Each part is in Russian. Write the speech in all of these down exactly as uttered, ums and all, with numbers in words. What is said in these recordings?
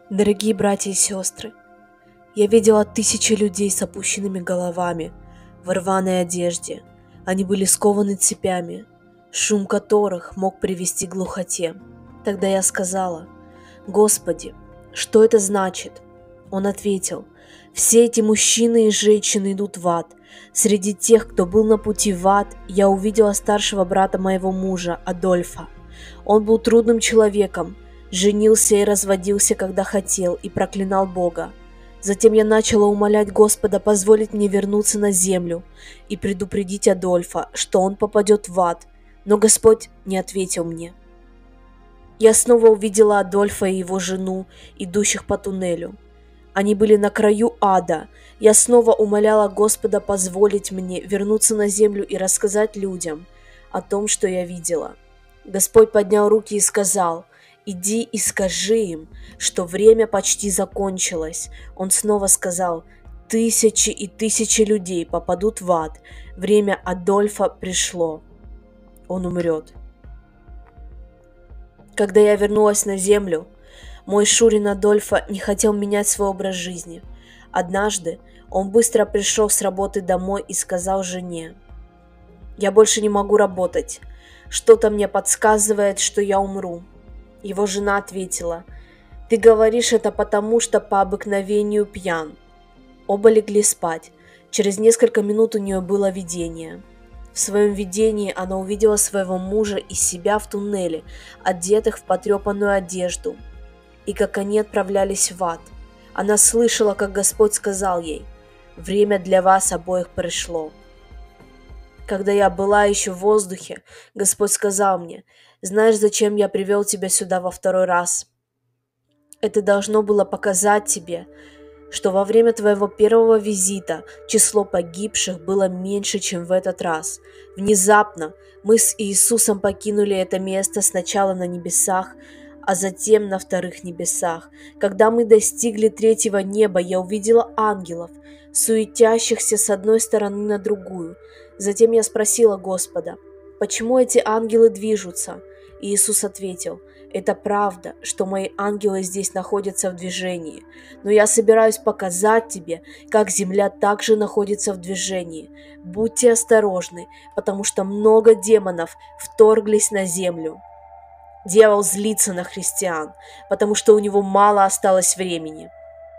Дорогие братья и сестры, я видела тысячи людей с опущенными головами, в рваной одежде. Они были скованы цепями, шум которых мог привести к глухоте. Тогда я сказала: «Господи, что это значит?» Он ответил: «Все эти мужчины и женщины идут в ад. Среди тех, кто был на пути в ад, я увидела старшего брата моего мужа, Адольфа. Он был трудным человеком, женился и разводился, когда хотел, и проклинал Бога. Затем я начала умолять Господа позволить мне вернуться на землю и предупредить Адольфа, что он попадет в ад, но Господь не ответил мне. Я снова увидела Адольфа и его жену, идущих по туннелю. Они были на краю ада. Я снова умоляла Господа позволить мне вернуться на землю и рассказать людям о том, что я видела. Господь поднял руки и сказал: «Иди и скажи им, что время почти закончилось». Он снова сказал: «Тысячи и тысячи людей попадут в ад. Время Адольфа пришло. Он умрет». Когда я вернулась на землю, мой Шурин Адольфа не хотел менять свой образ жизни. Однажды он быстро пришел с работы домой и сказал жене: «Я больше не могу работать. Что-то мне подсказывает, что я умру». Его жена ответила: «Ты говоришь это потому, что по обыкновению пьян». Оба легли спать. Через несколько минут у нее было видение. В своем видении она увидела своего мужа и себя в туннеле, одетых в потрепанную одежду, и как они отправлялись в ад. Она слышала, как Господь сказал ей: «Время для вас обоих пришло». Когда я была еще в воздухе, Господь сказал мне: «Знаешь, зачем я привел тебя сюда во второй раз? Это должно было показать тебе, что во время твоего первого визита число погибших было меньше, чем в этот раз. Внезапно мы с Иисусом покинули это место сначала на небесах, а затем на вторых небесах. Когда мы достигли третьего неба, я увидела ангелов, суетящихся с одной стороны на другую. Затем я спросила Господа: «Почему эти ангелы движутся?» И Иисус ответил: «Это правда, что мои ангелы здесь находятся в движении, но я собираюсь показать тебе, как земля также находится в движении. Будьте осторожны, потому что много демонов вторглись на землю». Дьявол злится на христиан, потому что у него мало осталось времени.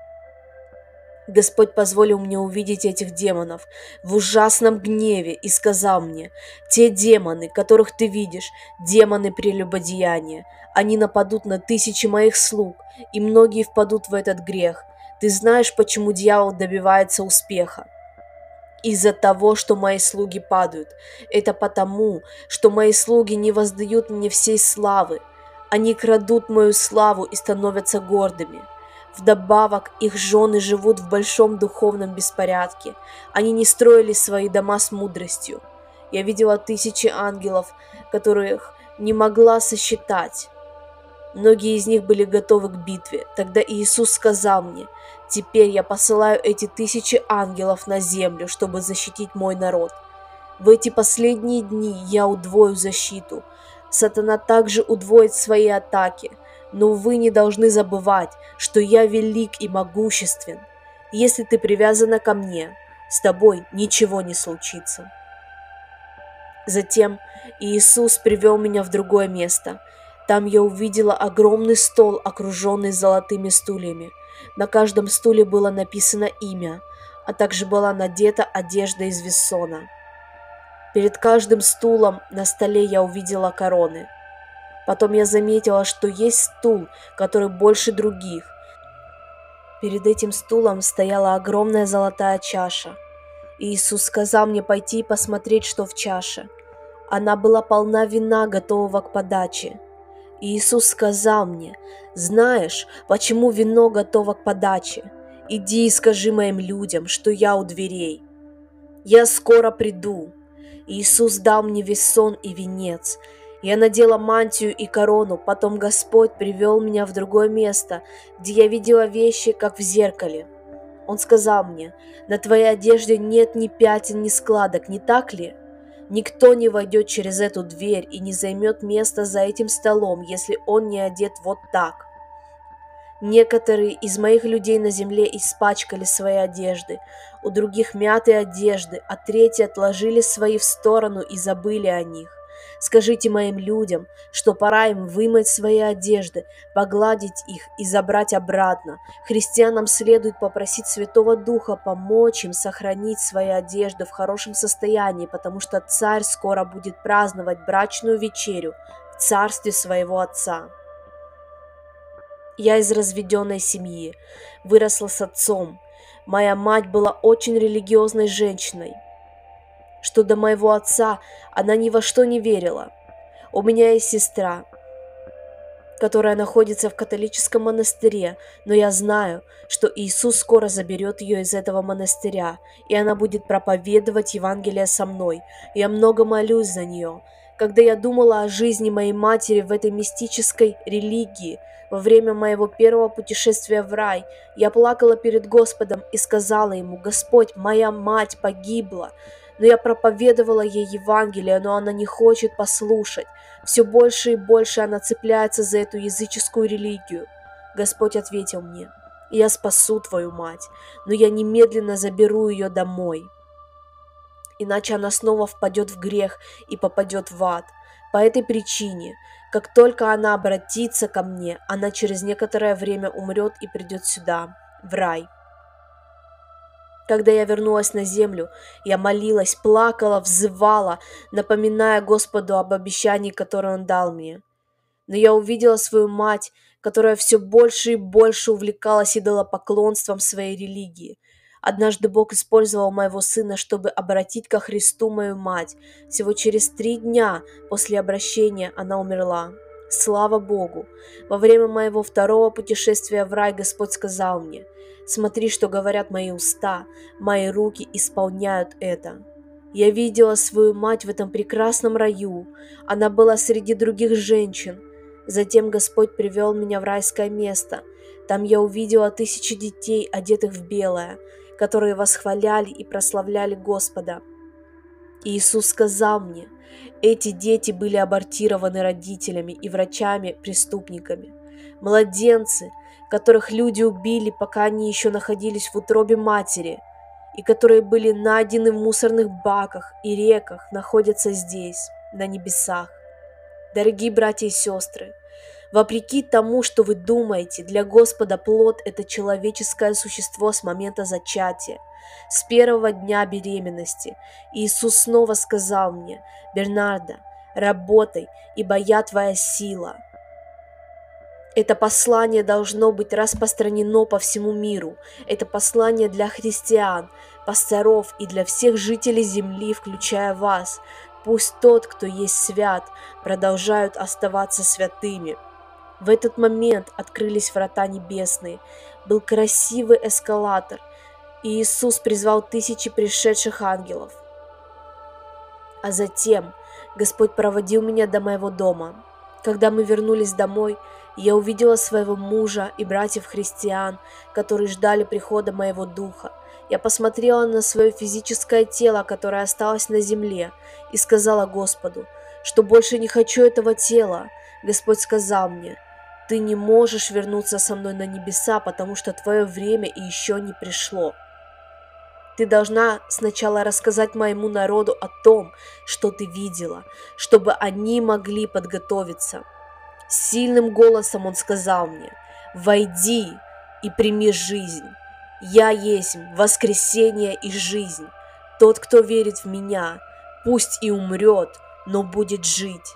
Господь позволил мне увидеть этих демонов в ужасном гневе и сказал мне: «Те демоны, которых ты видишь, демоны прелюбодеяния. Они нападут на тысячи моих слуг, и многие впадут в этот грех. Ты знаешь, почему дьявол добивается успеха? Из-за того, что мои слуги падают. Это потому, что мои слуги не воздают мне всей славы. Они крадут мою славу и становятся гордыми. Вдобавок, их жены живут в большом духовном беспорядке. Они не строили свои дома с мудростью. Я видела тысячи ангелов, которых не могла сосчитать. Многие из них были готовы к битве. Тогда Иисус сказал мне: «Теперь я посылаю эти тысячи ангелов на землю, чтобы защитить мой народ. В эти последние дни я удвою защиту. Сатана также удвоит свои атаки. Но вы не должны забывать, что я велик и могуществен. Если ты привязана ко мне, с тобой ничего не случится». Затем Иисус привел меня в другое место. Там я увидела огромный стол, окруженный золотыми стульями. На каждом стуле было написано имя, а также была надета одежда из вессона. Перед каждым стулом на столе я увидела короны. Потом я заметила, что есть стул, который больше других. Перед этим стулом стояла огромная золотая чаша. И Иисус сказал мне пойти и посмотреть, что в чаше. Она была полна вина, готового к подаче. И Иисус сказал мне: «Знаешь, почему вино готово к подаче? Иди и скажи моим людям, что я у дверей. Я скоро приду». Иисус дал мне вессон и венец. Я надела мантию и корону. Потом Господь привел меня в другое место, где я видела вещи, как в зеркале. Он сказал мне: «На твоей одежде нет ни пятен, ни складок, не так ли? Никто не войдет через эту дверь и не займет место за этим столом, если он не одет вот так». Некоторые из моих людей на земле испачкали свои одежды, у других мятые одежды, а третьи отложили свои в сторону и забыли о них. Скажите моим людям, что пора им вымыть свои одежды, погладить их и забрать обратно. Христианам следует попросить Святого Духа помочь им сохранить свои одежды в хорошем состоянии, потому что Царь скоро будет праздновать брачную вечерю в царстве своего Отца. Я из разведенной семьи, выросла с отцом. Моя мать была очень религиозной женщиной. Что до моего отца, она ни во что не верила. У меня есть сестра, которая находится в католическом монастыре, но я знаю, что Иисус скоро заберет ее из этого монастыря, и она будет проповедовать Евангелие со мной. Я много молюсь за нее. Когда я думала о жизни моей матери в этой мистической религии, во время моего первого путешествия в рай, я плакала перед Господом и сказала ему: «Господь, моя мать погибла». Но я проповедовала ей Евангелие, но она не хочет послушать. Все больше и больше она цепляется за эту языческую религию. Господь ответил мне: «Я спасу твою мать, но я немедленно заберу ее домой. Иначе она снова впадет в грех и попадет в ад. По этой причине, как только она обратится ко мне, она через некоторое время умрет и придет сюда, в рай». Когда я вернулась на землю, я молилась, плакала, взывала, напоминая Господу об обещании, которое Он дал мне. Но я увидела свою мать, которая все больше и больше увлекалась идолопоклонством своей религии. Однажды Бог использовал моего сына, чтобы обратить ко Христу мою мать. Всего через три дня после обращения она умерла. Слава Богу! Во время моего второго путешествия в рай Господь сказал мне: «Смотри, что говорят мои уста, мои руки исполняют это». Я видела свою мать в этом прекрасном раю. Она была среди других женщин. Затем Господь привел меня в райское место. Там я увидела тысячи детей, одетых в белое, которые восхваляли и прославляли Господа. И Иисус сказал мне: эти дети были абортированы родителями и врачами-преступниками. Младенцы, которых люди убили, пока они еще находились в утробе матери, и которые были найдены в мусорных баках и реках, находятся здесь, на небесах. Дорогие братья и сестры, вопреки тому, что вы думаете, для Господа плод – это человеческое существо с момента зачатия, с первого дня беременности. И Иисус снова сказал мне: «Бернарда, работай, ибо я твоя сила». Это послание должно быть распространено по всему миру. Это послание для христиан, пасторов и для всех жителей земли, включая вас. Пусть тот, кто есть свят, продолжают оставаться святыми. В этот момент открылись врата небесные. Был красивый эскалатор, и Иисус призвал тысячи пришедших ангелов. А затем Господь проводил меня до моего дома. Когда мы вернулись домой, я увидела своего мужа и братьев-христиан, которые ждали прихода моего духа. Я посмотрела на свое физическое тело, которое осталось на земле, и сказала Господу, что больше не хочу этого тела. Господь сказал мне: «Ты не можешь вернуться со мной на небеса, потому что твое время еще не пришло. Ты должна сначала рассказать моему народу о том, что ты видела, чтобы они могли подготовиться». Сильным голосом он сказал мне: «Войди и прими жизнь. Я есть воскресение и жизнь. Тот, кто верит в меня, пусть и умрет, но будет жить».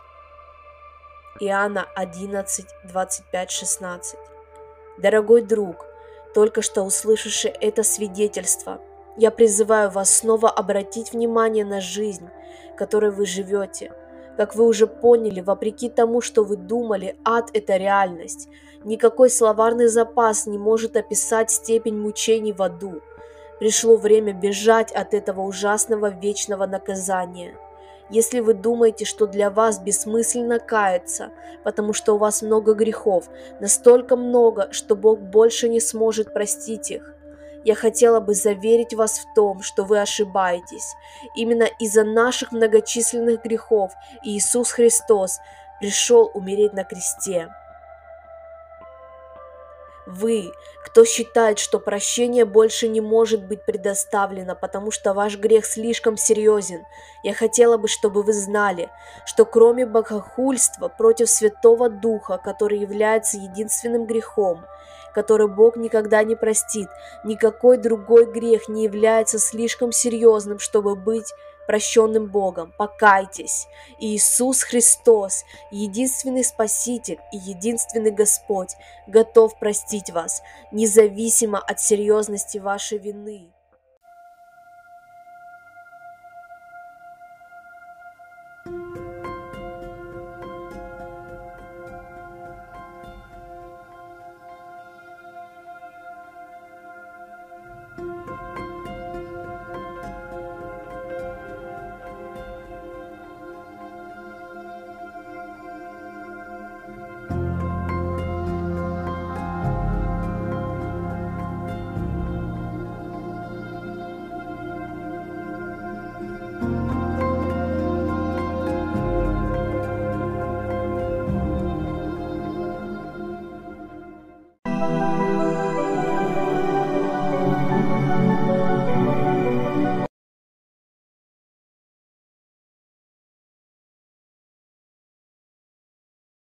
Иоанна одиннадцать, двадцать пять, шестнадцать. Дорогой друг, только что услышавший это свидетельство, я призываю вас снова обратить внимание на жизнь, которой вы живете. Как вы уже поняли, вопреки тому, что вы думали, ад – это реальность. Никакой словарный запас не может описать степень мучений в аду. Пришло время бежать от этого ужасного вечного наказания. Если вы думаете, что для вас бессмысленно каяться, потому что у вас много грехов, настолько много, что Бог больше не сможет простить их, я хотела бы заверить вас в том, что вы ошибаетесь. Именно из-за наших многочисленных грехов Иисус Христос пришел умереть на кресте. Вы, кто считает, что прощение больше не может быть предоставлено, потому что ваш грех слишком серьезен, я хотела бы, чтобы вы знали, что кроме богохульства против Святого Духа, который является единственным грехом, который Бог никогда не простит, никакой другой грех не является слишком серьезным, чтобы быть прощенным Богом. Покайтесь. Иисус Христос, единственный Спаситель и единственный Господь, готов простить вас, независимо от серьезности вашей вины.